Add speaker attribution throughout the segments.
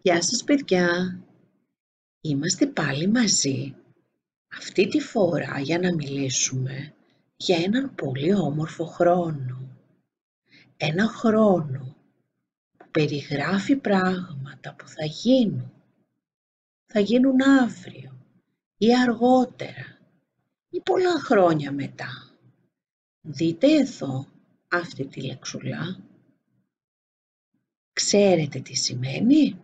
Speaker 1: Γεια σας παιδιά, είμαστε πάλι μαζί αυτή τη φορά για να μιλήσουμε για έναν πολύ όμορφο χρόνο. Ένα χρόνο που περιγράφει πράγματα που θα γίνουν αύριο ή αργότερα ή πολλά χρόνια μετά. Δείτε εδώ αυτή τη λεξουλά. Ξέρετε τι σημαίνει?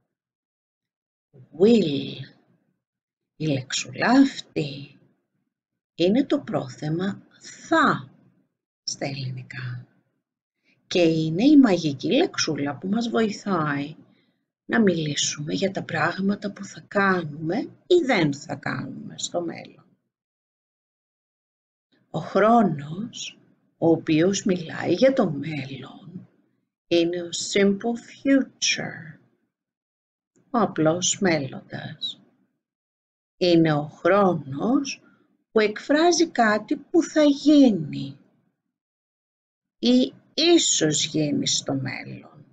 Speaker 1: Will. Η λεξουλά αυτή είναι το πρόθεμα θα στα ελληνικά και είναι η μαγική λεξούλα που μας βοηθάει να μιλήσουμε για τα πράγματα που θα κάνουμε ή δεν θα κάνουμε στο μέλλον. Ο χρόνος ο οποίος μιλάει για το μέλλον είναι ο simple future, ο απλός μέλλοντας. Είναι ο χρόνος που εκφράζει κάτι που θα γίνει ή ίσως γίνει στο μέλλον.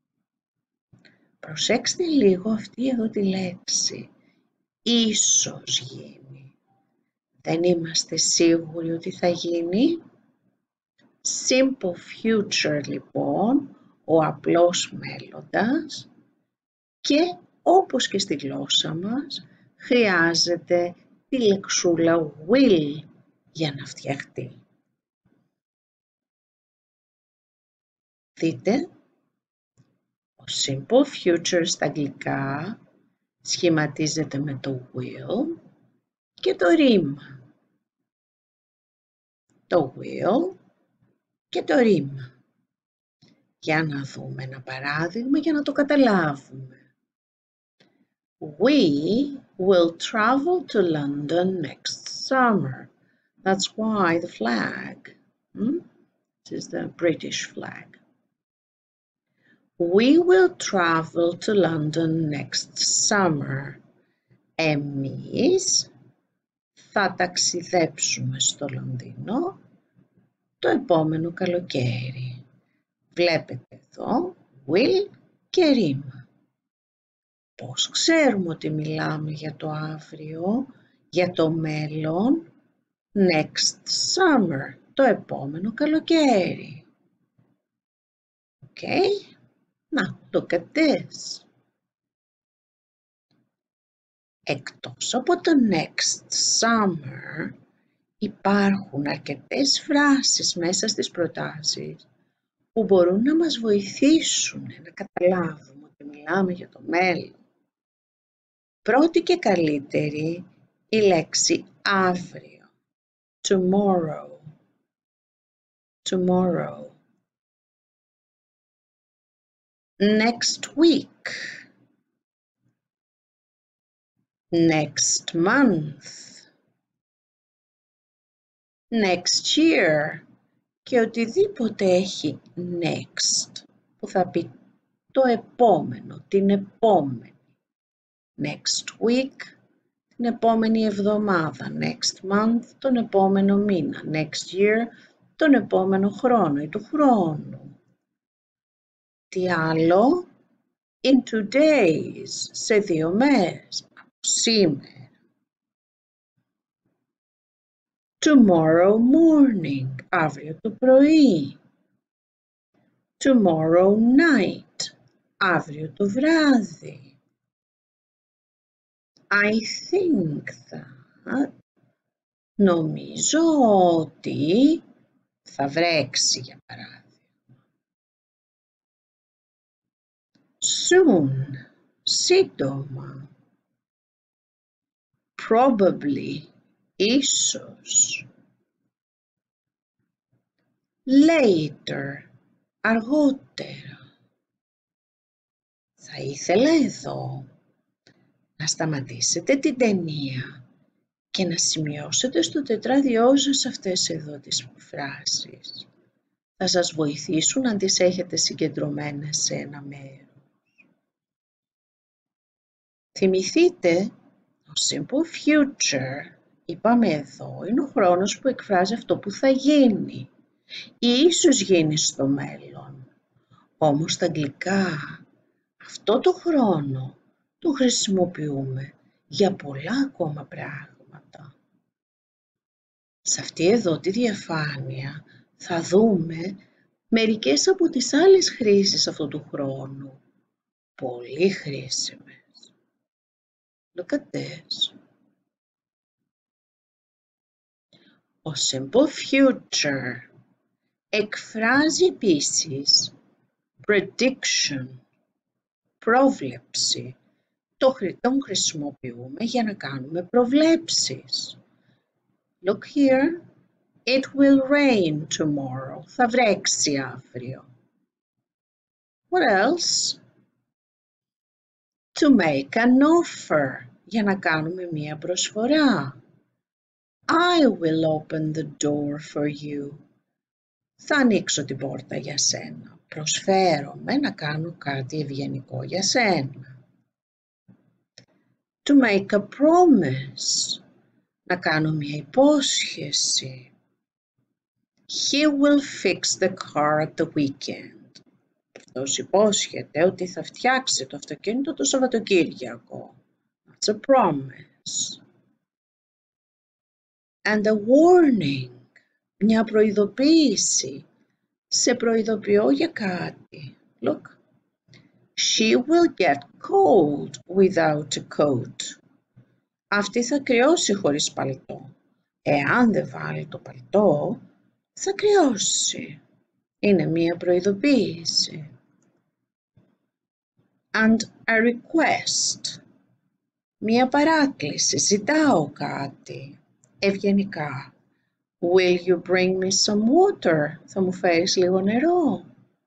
Speaker 1: Προσέξτε λίγο αυτή εδώ τη λέξη, ίσως γίνει. Δεν είμαστε σίγουροι ότι θα γίνει. Simple future λοιπόν, ο απλός μέλλοντας, και όπως και στη γλώσσα μας χρειάζεται τη λεξούλα will για να φτιαχτεί. Δείτε, ο simple future στα αγγλικά σχηματίζεται με το will και το ρήμα. Το will και το ρήμα. Για να δούμε ένα παράδειγμα για να το καταλάβουμε. We will travel to London next summer. That's why the flag. This is the British flag. We will travel to London next summer. Εμείς θα ταξιδέψουμε στο Λονδίνο το επόμενο καλοκαίρι. Βλέπετε εδώ will και ρήμα. Πώς ξέρουμε ότι μιλάμε για το αύριο, για το μέλλον? Next summer, το επόμενο καλοκαίρι. Okay, now look at this. Εκτός από το next summer, υπάρχουν αρκετές φράσεις μέσα στις προτάσεις που μπορούν να μας βοηθήσουν να καταλάβουμε ότι μιλάμε για το μέλλον. Πρώτη και καλύτερη η λέξη αύριο, tomorrow, tomorrow. Next week, next month, next year και οτιδήποτε έχει next που θα πει το επόμενο, την επόμενη. Next week, την επόμενη εβδομάδα. Next month, τον επόμενο μήνα. Next year, τον επόμενο χρόνο ή του χρόνου. Τι άλλο? In 2 days, σε 2 μέρες, από σήμερα. Tomorrow morning, αύριο το πρωί. Tomorrow night, αύριο το βράδυ. I think that, νομίζω ότι θα βρέξει για παράδειγμα. Soon, σύντομα. Probably, ίσως. Later, αργότερα. Θα ήθελα εδώ να σταματήσετε την ταινία και να σημειώσετε στο τετράδιό σας αυτές εδώ τις φράσεις. Θα σας βοηθήσουν αν τις έχετε συγκεντρωμένες σε ένα μέρος. Θυμηθείτε, το simple future, είπαμε εδώ, είναι ο χρόνος που εκφράζει αυτό που θα γίνει ή ίσως γίνει στο μέλλον. Όμως στα αγγλικά αυτό το χρόνο το χρησιμοποιούμε για πολλά ακόμα πράγματα. Σε αυτή εδώ τη διαφάνεια θα δούμε μερικές από τις άλλες χρήσεις αυτού του χρόνου. Πολύ χρήσιμες. Look at this. Ο simple future εκφράζει επίσης prediction, πρόβλεψη. Τον χρησιμοποιούμε για να κάνουμε προβλέψεις. Look here. It will rain tomorrow. Θα βρέξει αύριο. What else? To make an offer. Για να κάνουμε μία προσφορά. I will open the door for you. Θα ανοίξω την πόρτα για σένα. Προσφέρομαι να κάνω κάτι ευγενικό για σένα. To make a promise. Να κάνω μία υπόσχεση. He will fix the car at the weekend. Αυτός υπόσχεται ότι θα φτιάξει το αυτοκίνητο το Σαββατοκύριακο. That's a promise. And a warning. Μια προειδοποίηση. Σε προειδοποιώ για κάτι. Look. She will get cold without a coat. Αυτή θα κρυώσει χωρίς παλτό. Εάν δεν βάλει το παλτό, θα κρυώσει. Είναι μία προειδοποίηση. And a request. Μία παράκληση. Ζητάω κάτι. Ευγενικά. Will you bring me some water? Θα μου φέρεις λίγο νερό.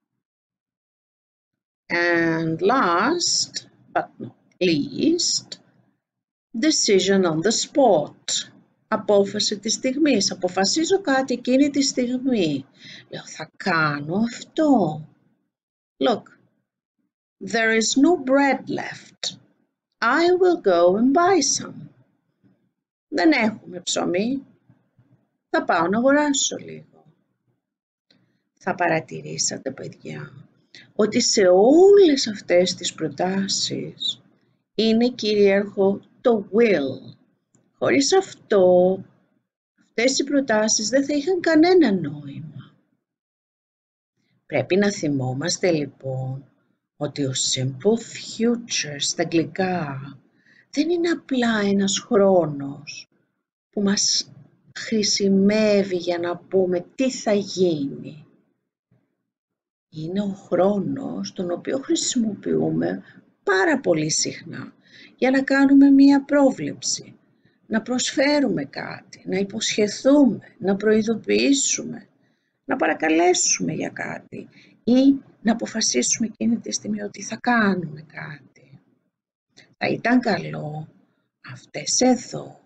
Speaker 1: And last, but not least, decision on the spot. Απόφαση της στιγμής. Αποφασίζω κάτι εκείνη τη στιγμή. Λέω, θα κάνω αυτό. Look, there is no bread left. I will go and buy some. Δεν έχουμε ψωμί. Θα πάω να αγοράσω λίγο. Θα παρατηρήσατε, παιδιά, ότι σε όλες αυτές τις προτάσεις είναι κυρίαρχο το will. Χωρίς αυτό, αυτές οι προτάσεις δεν θα είχαν κανένα νόημα. Πρέπει να θυμόμαστε λοιπόν ότι ο simple future στα αγγλικά δεν είναι απλά ένας χρόνος που μας χρησιμεύει για να πούμε τι θα γίνει. Είναι ο χρόνος τον οποίο χρησιμοποιούμε πάρα πολύ συχνά για να κάνουμε μία πρόβλεψη, να προσφέρουμε κάτι, να υποσχεθούμε, να προειδοποιήσουμε, να παρακαλέσουμε για κάτι ή να αποφασίσουμε εκείνη τη στιγμή ότι θα κάνουμε κάτι. Θα ήταν καλό αυτές εδώ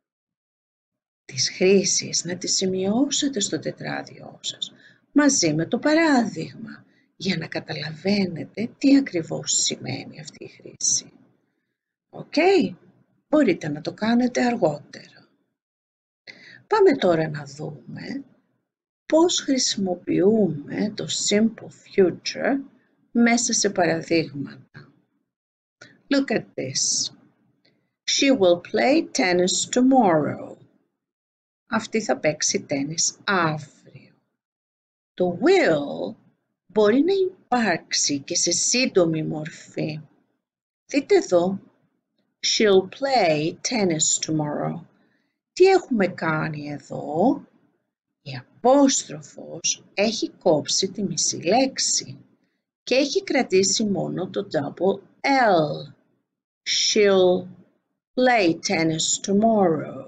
Speaker 1: τις χρήσεις να τις σημειώσετε στο τετράδιό σας μαζί με το παράδειγμα για να καταλαβαίνετε τι ακριβώς σημαίνει αυτή η χρήση. Οκ, μπορείτε να το κάνετε αργότερα. Πάμε τώρα να δούμε πώς χρησιμοποιούμε το simple future μέσα σε παραδείγματα. Look at this. She will play tennis tomorrow. Αυτή θα παίξει τένις αύριο. Το will μπορεί να υπάρξει και σε σύντομη μορφή. Δείτε εδώ. She'll play tennis tomorrow. Τι έχουμε κάνει εδώ? Η απόστροφος έχει κόψει τη μισή λέξη και έχει κρατήσει μόνο το double L. She'll play tennis tomorrow.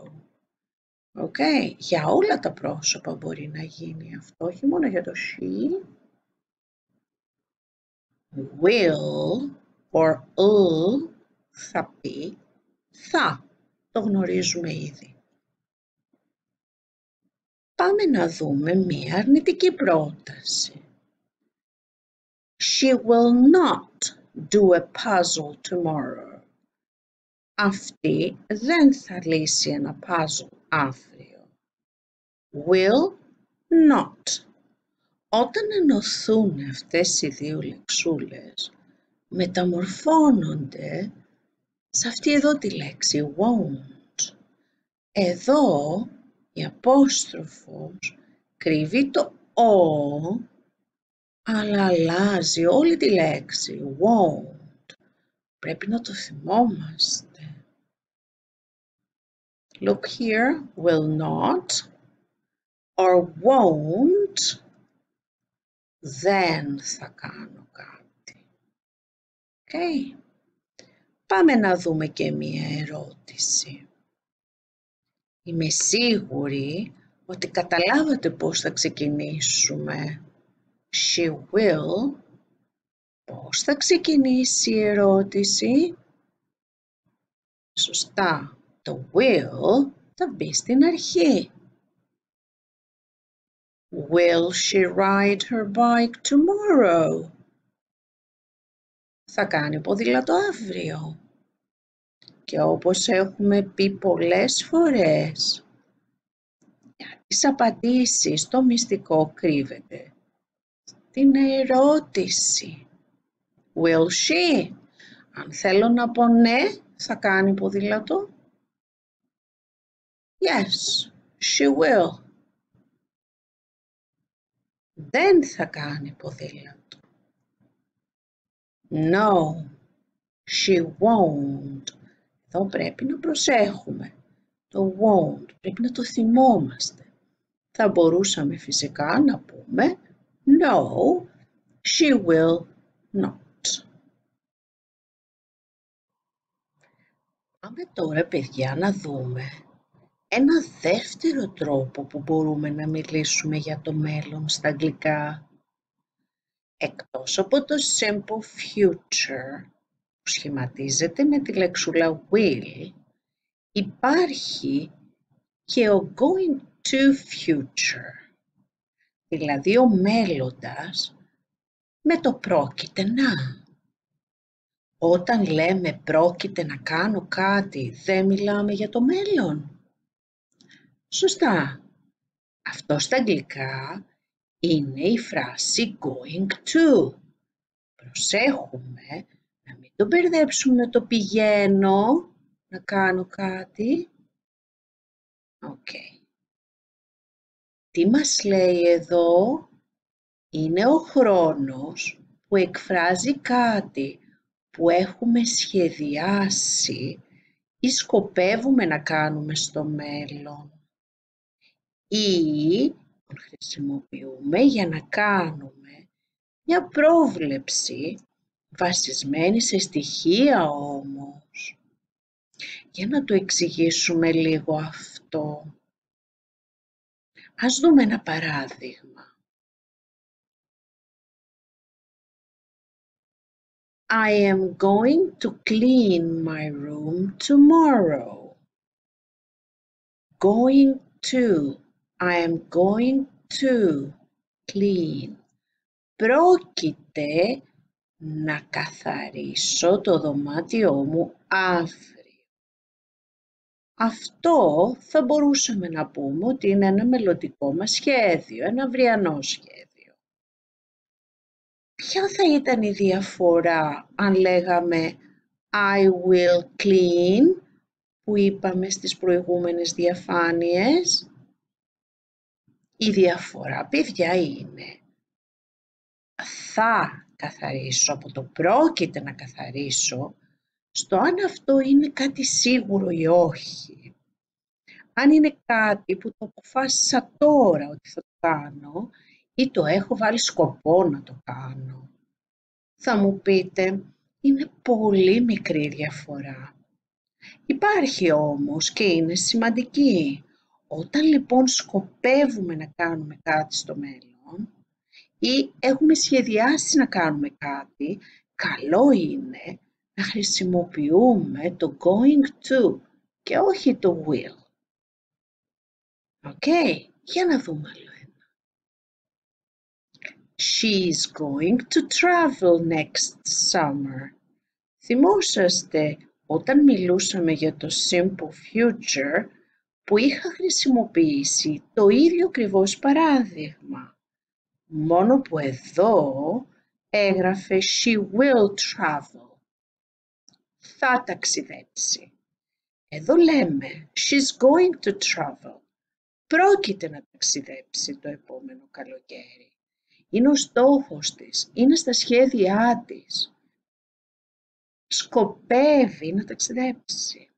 Speaker 1: Για όλα τα πρόσωπα μπορεί να γίνει αυτό, όχι μόνο για το she. Will or θα πει θα. Το γνωρίζουμε ήδη. Πάμε να δούμε μία αρνητική πρόταση. She will not do a puzzle tomorrow. Αυτή δεν θα λύσει ένα puzzle αύριο. Will not. Όταν ενωθούν αυτές οι δύο λεξούλες, μεταμορφώνονται σε αυτή εδώ τη λέξη won't. Εδώ η απόστροφος κρύβει το «ο», αλλά αλλάζει όλη τη λέξη won't. Πρέπει να το θυμόμαστε. Look here, will not or won't, δεν θα κάνω κάτι. Okay. Πάμε να δούμε και μία ερώτηση. Είμαι σίγουρη ότι καταλάβατε πώς θα ξεκινήσουμε. She will. Πώς θα ξεκινήσει η ερώτηση? Σωστά. Το will θα μπει στην αρχή. Will she ride her bike tomorrow? Θα κάνει ποδήλατο αύριο. Και όπως έχουμε πει πολλές φορές, για τις απαντήσεις το μυστικό κρύβεται στην ερώτηση. Will she? Αν θέλω να πω ναι, θα κάνει ποδήλατο. Yes, she will. Δεν θα κάνει ποδήλατο. No, she won't. Εδώ πρέπει να προσέχουμε. Το won't πρέπει να το θυμόμαστε. Θα μπορούσαμε φυσικά να πούμε no, she will not. Πάμε τώρα, παιδιά, να δούμε ένα δεύτερο τρόπο που μπορούμε να μιλήσουμε για το μέλλον στα αγγλικά. Εκτός από το simple future, που σχηματίζεται με τη λέξουλα will, υπάρχει και ο going to future, δηλαδή ο μέλλοντας με το πρόκειται να. Όταν λέμε πρόκειται να κάνω κάτι, δεν μιλάμε για το μέλλον. Σωστά. Αυτό στα αγγλικά είναι η φράση going to. Προσέχουμε να μην το μπερδέψουμε με το πηγαίνω να κάνω κάτι. Okay. Τι μας λέει εδώ? Είναι ο χρόνος που εκφράζει κάτι που έχουμε σχεδιάσει ή σκοπεύουμε να κάνουμε στο μέλλον, ή τον χρησιμοποιούμε για να κάνουμε μια πρόβλεψη βασισμένη σε στοιχεία όμως. Για να το εξηγήσουμε λίγο αυτό. Ας δούμε ένα παράδειγμα. I am going to clean my room tomorrow. Going to. I am going to clean. Πρόκειται να καθαρίσω το δωμάτιό μου αύριο. Αυτό θα μπορούσαμε να πούμε ότι είναι ένα μελλοντικό μας σχέδιο, ένα αυριανό σχέδιο. Ποια θα ήταν η διαφορά αν λέγαμε I will clean, που είπαμε στις προηγούμενες διαφάνειες? Η διαφορά, παιδιά, είναι θα καθαρίσω από το πρόκειται να καθαρίσω στο αν αυτό είναι κάτι σίγουρο ή όχι. Αν είναι κάτι που το αποφάσισα τώρα ότι θα το κάνω ή το έχω βάλει σκοπό να το κάνω. Θα μου πείτε, είναι πολύ μικρή διαφορά. Υπάρχει όμως και είναι σημαντική. Όταν λοιπόν σκοπεύουμε να κάνουμε κάτι στο μέλλον ή έχουμε σχεδιάσει να κάνουμε κάτι, καλό είναι να χρησιμοποιούμε το going to και όχι το will. Για να δούμε άλλο ένα. She's going to travel next summer. Θυμόσαστε όταν μιλούσαμε για το simple future που είχα χρησιμοποιήσει το ίδιο ακριβώς παράδειγμα. Μόνο που εδώ έγραφε she will travel. Θα ταξιδέψει. Εδώ λέμε she's going to travel. Πρόκειται να ταξιδέψει το επόμενο καλοκαίρι. Είναι ο στόχος της, είναι στα σχέδιά της. Σκοπεύει να ταξιδέψει.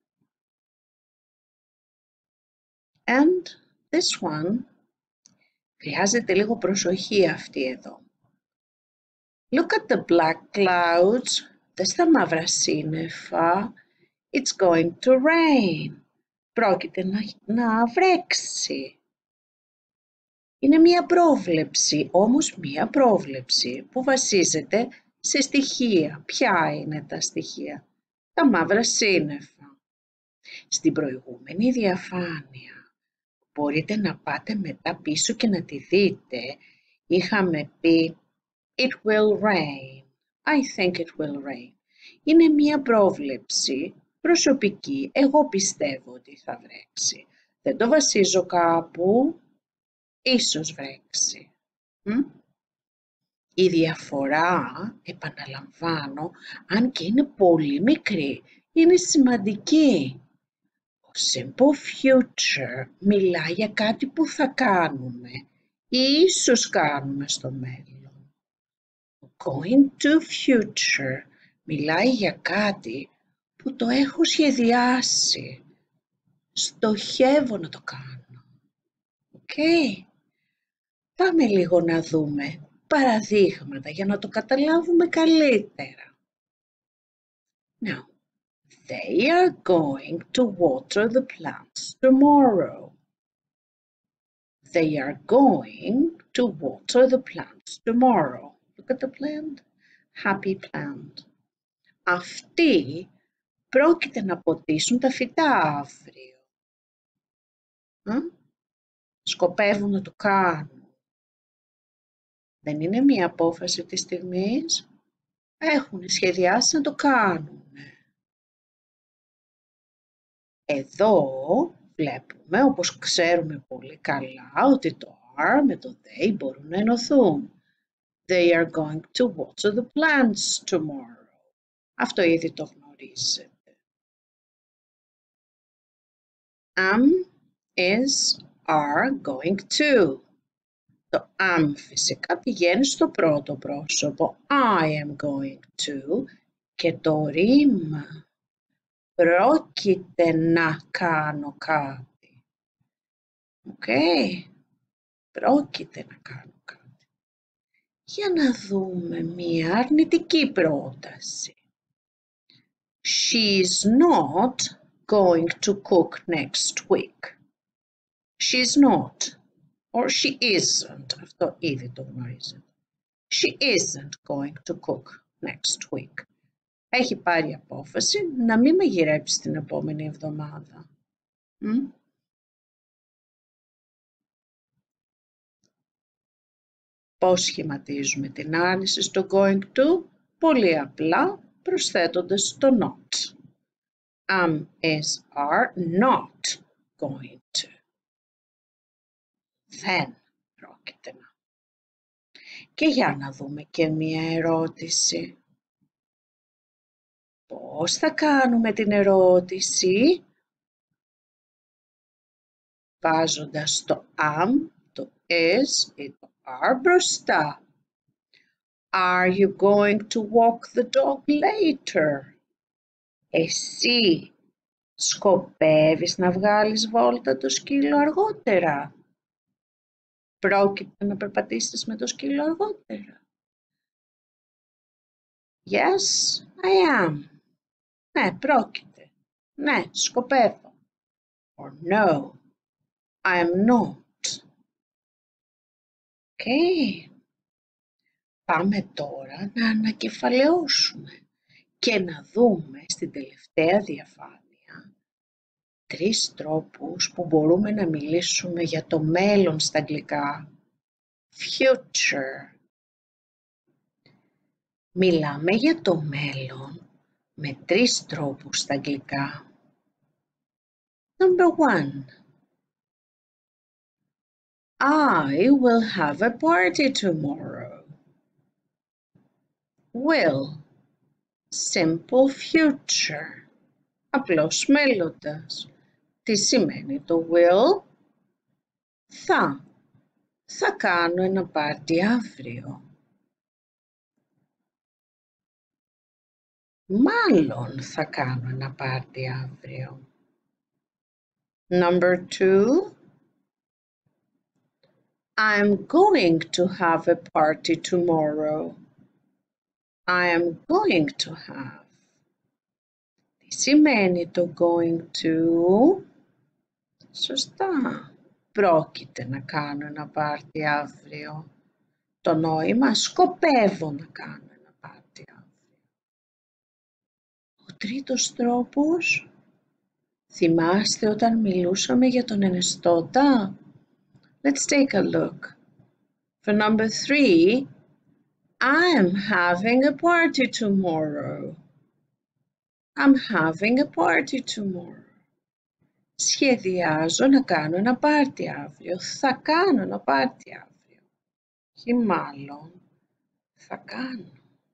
Speaker 1: And this one, χρειάζεται λίγο προσοχή αυτή εδώ. Look at the black clouds. Δες τα μαύρα σύννεφα. It's going to rain. Πρόκειται να βρέξει. Είναι μία πρόβλεψη, όμως μία πρόβλεψη που βασίζεται σε στοιχεία. Ποια είναι τα στοιχεία? Τα μαύρα σύννεφα. Στην προηγούμενη διαφάνεια, μπορείτε να πάτε μετά πίσω και να τη δείτε, είχαμε πει It will rain. I think it will rain. Είναι μία πρόβλεψη προσωπική. Εγώ πιστεύω ότι θα βρέξει. Δεν το βασίζω κάπου. Ίσως βρέξει. Η διαφορά, επαναλαμβάνω, αν και είναι πολύ μικρή, είναι σημαντική. Ο simple future μιλάει για κάτι που θα κάνουμε ή ίσως κάνουμε στο μέλλον. Ο going to future μιλάει για κάτι που το έχω σχεδιάσει. Στοχεύω να το κάνω. Okay. Πάμε λίγο να δούμε παραδείγματα για να το καταλάβουμε καλύτερα. Now, they are going to water the plants tomorrow. They are going to water the plants tomorrow. Look at the plant. Happy plant. Αυτοί πρόκειται να ποτίσουν τα φυτά αύριο. Σκοπεύουν να το κάνουν. Δεν είναι μία απόφαση της στιγμής. Έχουν σχεδιάσει να το κάνουν. Εδώ βλέπουμε, όπως ξέρουμε πολύ καλά, ότι το are με το they μπορούν να ενωθούν. They are going to water the plants tomorrow. Αυτό ήδη το γνωρίζετε. Am, is, are going to. Το am φυσικά πηγαίνει στο πρώτο πρόσωπο. I am going to. Και το ρήμα. Πρόκειται να κάνω κάτι. Πρόκειται να κάνω κάτι. Για να δούμε μία αρνητική πρόταση. She's not going to cook next week. She's not. Or she isn't. Αυτό ήδη το γνωρίζετε. She isn't going to cook next week. Έχει πάρει απόφαση να μην μαγειρέψει την επόμενη εβδομάδα. Πώς σχηματίζουμε την άρνηση στο going to? Πολύ απλά προσθέτοντας το not. Am, is, are not going to. Δεν πρόκειται να. Και για να δούμε και μία ερώτηση. Πώς θα κάνουμε την ερώτηση? Βάζοντας το am, το is ή το are μπροστά. Are you going to walk the dog later? Εσύ σκοπεύεις να βγάλεις βόλτα το σκύλο αργότερα? Πρόκειται να περπατήσεις με το σκύλο αργότερα? Yes, I am. Ναι, πρόκειται. Ναι, σκοπεύω. Or no, I am not. Πάμε τώρα να ανακεφαλαιώσουμε και να δούμε στην τελευταία διαφάνεια 3 τρόπους που μπορούμε να μιλήσουμε για το μέλλον στα αγγλικά. Future. Μιλάμε για το μέλλον με 3 τρόπους στα αγγλικά. Number 1. I will have a party tomorrow. will. Simple future. Απλός μέλλοντας. Τι σημαίνει το will? Θα κάνω ένα πάρτι αύριο. Μάλλον θα κάνω ένα πάρτι αύριο. Number 2. I'm going to have a party tomorrow. I am going to have. Τι σημαίνει το going to? Σωστά. Πρόκειται να κάνω ένα πάρτι αύριο. Το νόημα σκοπεύω να κάνω ένα πάρτι αύριο. Ο τρίτος τρόπος. Θυμάστε όταν μιλούσαμε για τον ενεστώτα? Let's take a look. For number 3, I'm having a party tomorrow. I'm having a party tomorrow. Σχεδιάζω να κάνω ένα πάρτι αύριο. Θα κάνω ένα πάρτι αύριο. Ή μάλλον θα κάνω.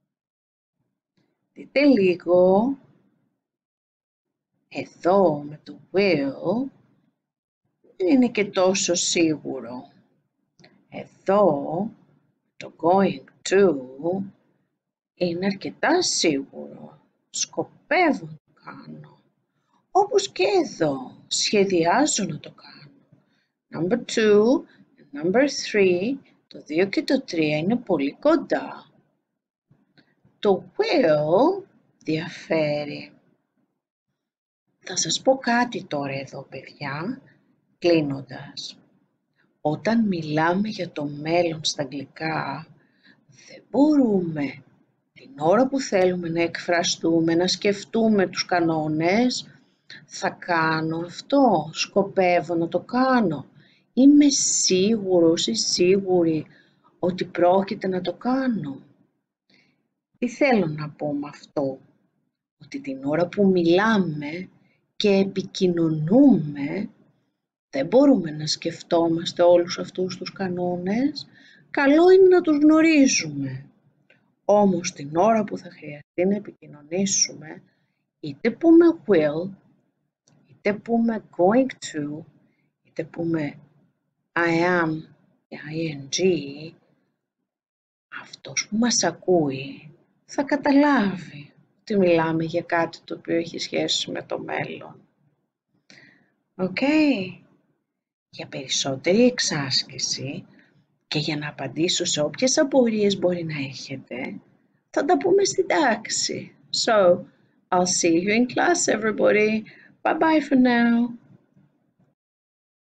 Speaker 1: Δείτε λίγο. Εδώ με το will δεν είναι και τόσο σίγουρο. Εδώ το going to είναι αρκετά σίγουρο. Σκοπεύω να το κάνω. Όπως και εδώ, σχεδιάζω να το κάνω. Number 2 and number 3, το 2 και το 3 είναι πολύ κοντά. Το will διαφέρει. Θα σας πω κάτι τώρα εδώ, παιδιά, κλείνοντας. Όταν μιλάμε για το μέλλον στα αγγλικά, δεν μπορούμε την ώρα που θέλουμε να εκφραστούμε, να σκεφτούμε τους κανόνες. Θα κάνω αυτό, σκοπεύω να το κάνω. Είμαι σίγουρος ή σίγουρη ότι πρόκειται να το κάνω. Τι θέλω να πω με αυτό? Ότι την ώρα που μιλάμε και επικοινωνούμε, δεν μπορούμε να σκεφτόμαστε όλους αυτούς τους κανόνες. Καλό είναι να τους γνωρίζουμε. Όμως την ώρα που θα χρειαστεί να επικοινωνήσουμε, είτε πούμε will, είτε πούμε going to, είτε πούμε I am, ing, αυτός που μας ακούει θα καταλάβει ότι μιλάμε για κάτι το οποίο έχει σχέση με το μέλλον. Για περισσότερη εξάσκηση και για να απαντήσω σε όποιες απορίες μπορεί να έχετε, θα τα πούμε στην τάξη. So, I'll see you in class, everybody. Bye bye for now.